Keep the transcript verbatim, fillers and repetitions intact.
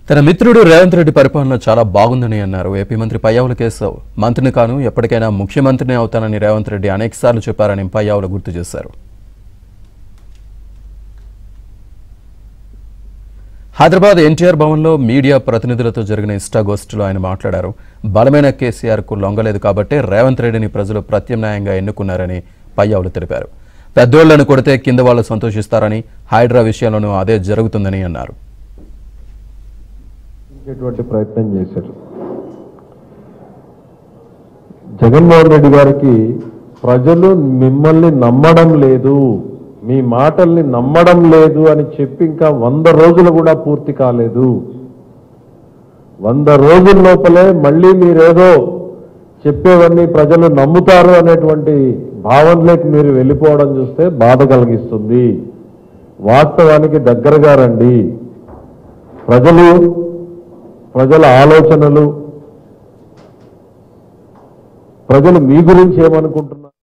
తన మిత్రుడు రేవంత్ రెడ్డి పరిపాలన చాలా బాగుందని అన్నారు. ఏపీ మంత్రి పయ్యావుల కేశవ్ మంత్రిని కాను ఎప్పటికైనా ముఖ్యమంత్రిని అవుతానని రేవంత్ రెడ్డి అనేకసార్లు చెప్పారని పయ్యావుల గుర్తు చేశారు. హైదరాబాద్ ఎన్టీఆర్ భవన్లో మీడియా ప్రతినిధులతో జరిగిన ఇష్టాగోష్ఠిలో ఆయన మాట్లాడారు. బలమైన కేసీఆర్కు లొంగలేదు కాబట్టి రేవంత్ రెడ్డిని ప్రజలు ప్రత్యామ్నాయంగా ఎన్నుకున్నారని పయ్యావులు తెలిపారు. పెద్దోళ్లను కొడితే కింద వాళ్ళు సంతోషిస్తారని, హైడ్రా విషయంలోనూ అదే జరుగుతుందని అన్నారు. ప్రయత్నం చేశారు. జగన్మోహన్ రెడ్డి గారికి ప్రజలు మిమ్మల్ని నమ్మడం లేదు, మీ మాటల్ని నమ్మడం లేదు అని చెప్పి ఇంకా వంద రోజులు కూడా పూర్తి కాలేదు. వంద రోజుల లోపలే మళ్ళీ మీరేదో చెప్పేవన్నీ ప్రజలు నమ్ముతారు అనేటువంటి భావనలోకి మీరు వెళ్ళిపోవడం చూస్తే బాధ కలిగిస్తుంది. వాస్తవానికి దగ్గరగా రండి. ప్రజలు ప్రజల ఆలోచనలు, ప్రజలు మీ గురించి ఏమనుకుంటున్నారు?